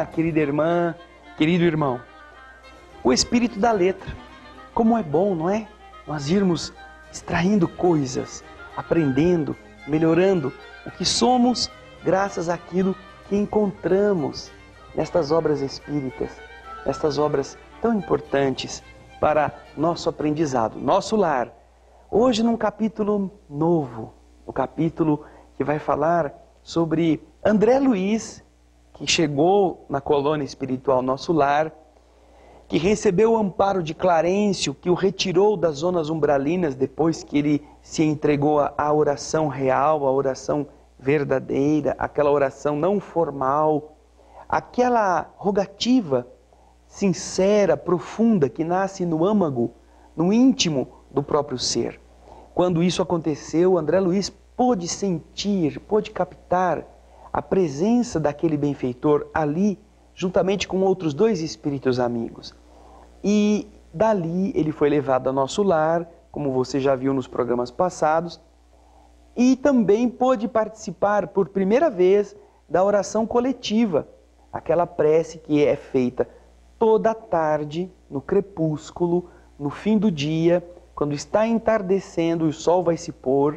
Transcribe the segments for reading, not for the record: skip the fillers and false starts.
querida irmã, querido irmão. O espírito da letra. Como é bom, não é? Nós irmos extraindo coisas, aprendendo, melhorando o que somos graças àquilo que encontramos nestas obras espíritas, nestas obras tão importantes para nosso aprendizado, nosso lar. Hoje num capítulo novo, o capítulo que vai falar sobre André Luiz, que chegou na colônia espiritual Nosso Lar, que recebeu o amparo de Clarencio, que o retirou das zonas umbralinas depois que ele se entregou à oração real, à oração verdadeira, aquela oração não formal, aquela rogativa sincera, profunda, que nasce no âmago, no íntimo do próprio ser. Quando isso aconteceu, André Luiz pôde sentir, pôde captar a presença daquele benfeitor ali, juntamente com outros dois espíritos amigos. E dali ele foi levado ao Nosso Lar, como você já viu nos programas passados, e também pôde participar por primeira vez da oração coletiva, aquela prece que é feita toda tarde, no crepúsculo, no fim do dia, quando está entardecendo e o sol vai se pôr.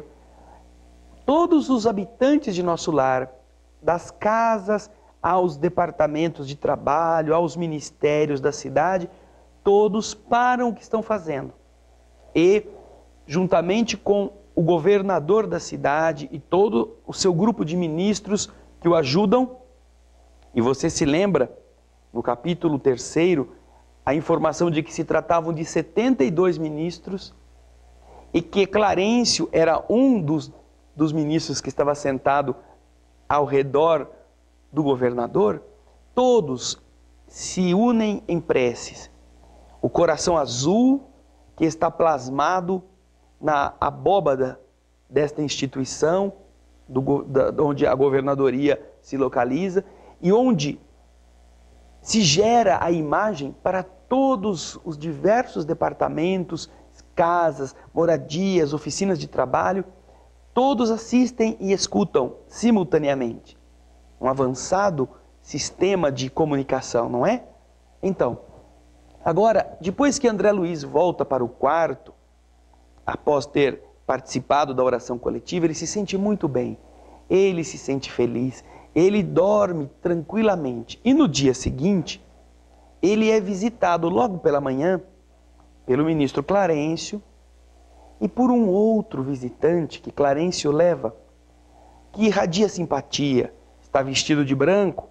Todos os habitantes de Nosso Lar, das casas aos departamentos de trabalho, aos ministérios da cidade, todos param o que estão fazendo. E, juntamente com o governador da cidade e todo o seu grupo de ministros que o ajudam, e você se lembra, no capítulo 3º, a informação de que se tratavam de 72 ministros e que Clarencio era um dos ministros que estava sentado ao redor do governador, todos se unem em preces. O coração azul que está plasmado na abóbada desta instituição, onde a governadoria se localiza, e onde se gera a imagem para todos os diversos departamentos, casas, moradias, oficinas de trabalho. Todos assistem e escutam simultaneamente. Um avançado sistema de comunicação, não é? Então, agora, depois que André Luiz volta para o quarto, após ter participado da oração coletiva, ele se sente muito bem. Ele se sente feliz. Ele dorme tranquilamente. E no dia seguinte, ele é visitado logo pela manhã pelo ministro Clarencio, e por um outro visitante que Clarencio leva, que irradia simpatia, está vestido de branco,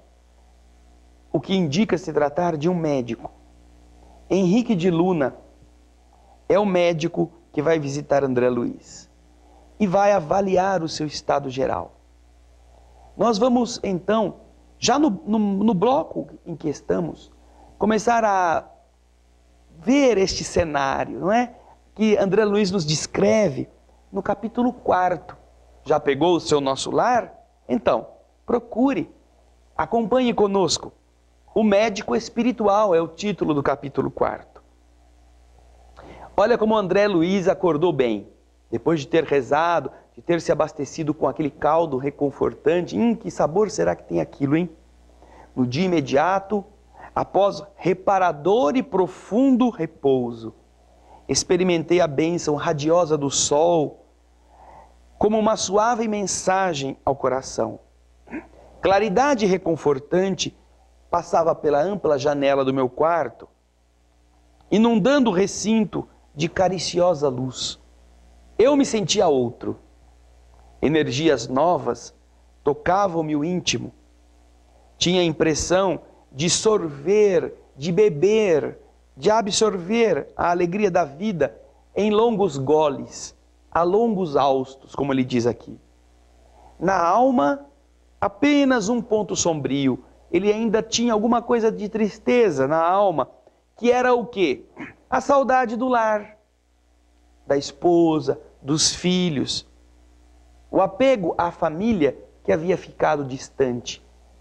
o que indica se tratar de um médico. Henrique de Luna é o médico que vai visitar André Luiz e vai avaliar o seu estado geral. Nós vamos então, já no bloco em que estamos, começar a ver este cenário, não é? Que André Luiz nos descreve no capítulo 4º. Já pegou o seu Nosso Lar? Então, procure, acompanhe conosco. O médico espiritual é o título do capítulo 4º. Olha como André Luiz acordou bem, depois de ter rezado, de ter se abastecido com aquele caldo reconfortante. Que sabor será que tem aquilo, hein? No dia imediato, após reparador e profundo repouso, experimentei a bênção radiosa do sol como uma suave mensagem ao coração. Claridade reconfortante passava pela ampla janela do meu quarto, inundando o recinto de cariciosa luz. Eu me sentia outro. Energias novas tocavam-me o íntimo. Tinha a impressão de sorver, de beber, de absorver a alegria da vida em longos goles, a longos haustos, como ele diz aqui. Na alma, apenas um ponto sombrio. Ele ainda tinha alguma coisa de tristeza na alma, que era o quê? A saudade do lar, da esposa, dos filhos, o apego à família que havia ficado distante.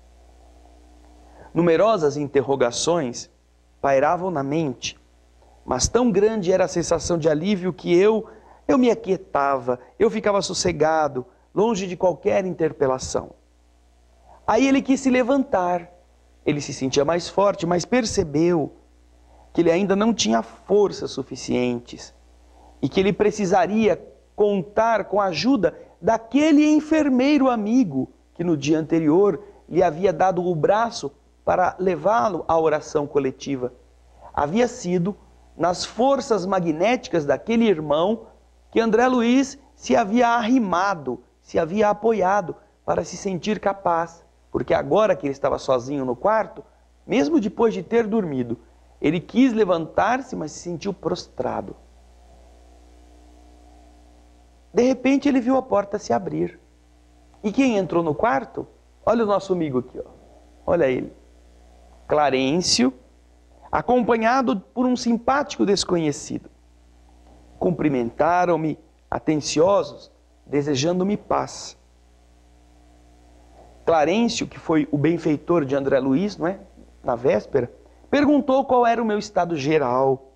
Numerosas interrogações pairavam na mente, mas tão grande era a sensação de alívio que eu me aquietava, eu ficava sossegado, longe de qualquer interpelação. Aí ele quis se levantar, Ele se sentia mais forte, mas percebeu que ele ainda não tinha forças suficientes e que ele precisaria contar com a ajuda daquele enfermeiro amigo que no dia anterior lhe havia dado o braço para levá-lo à oração coletiva. Havia sido nas forças magnéticas daquele irmão que André Luiz se havia arrimado, se havia apoiado para se sentir capaz. Porque agora que ele estava sozinho no quarto, mesmo depois de ter dormido, ele quis levantar-se, mas se sentiu prostrado. De repente ele viu a porta se abrir. E quem entrou no quarto? Olha o nosso amigo aqui, ó. Olha ele. Clarencio, acompanhado por um simpático desconhecido. Cumprimentaram-me, atenciosos, desejando-me paz. Clarencio, que foi o benfeitor de André Luiz, não é? Na véspera, perguntou qual era o meu estado geral.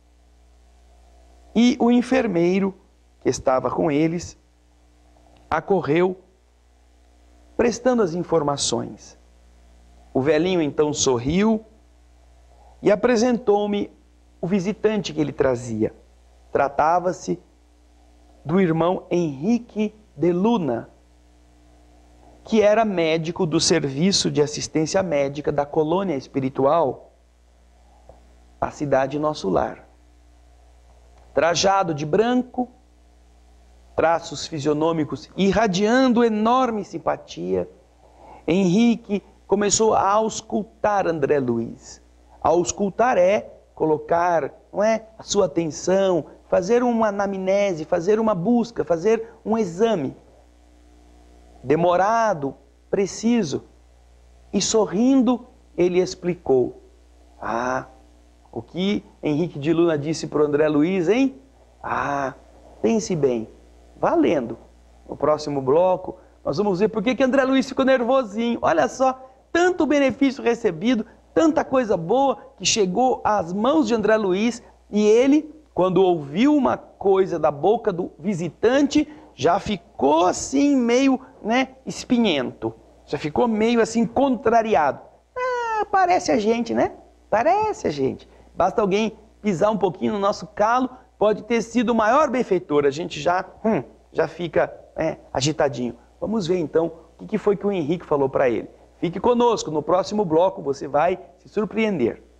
E o enfermeiro, que estava com eles, acorreu, prestando as informações. O velhinho então sorriu e apresentou-me o visitante que ele trazia. Tratava-se do irmão Henrique de Luna, que era médico do Serviço de Assistência Médica da Colônia Espiritual, a cidade Nosso Lar. Trajado de branco, traços fisionômicos irradiando enorme simpatia, Henrique começou a auscultar André Luiz. Auscultar é colocar, não é, a sua atenção, fazer uma anamnese, fazer uma busca, fazer um exame. Demorado, preciso. E sorrindo, ele explicou. O que Henrique de Luna disse para o André Luiz, hein? Pense bem. Valendo. No próximo bloco, nós vamos ver por que André Luiz ficou nervosinho. Olha só, tanto benefício recebido, tanta coisa boa que chegou às mãos de André Luiz. E ele, quando ouviu uma coisa da boca do visitante, já ficou assim meio, espinhento. Já ficou meio assim contrariado. Parece a gente, né? Parece a gente. Basta alguém pisar um pouquinho no nosso calo, pode ter sido o maior benfeitor. A gente já fica agitadinho. Vamos ver então o que foi que o Henrique falou para ele. Fique conosco, no próximo bloco você vai se surpreender.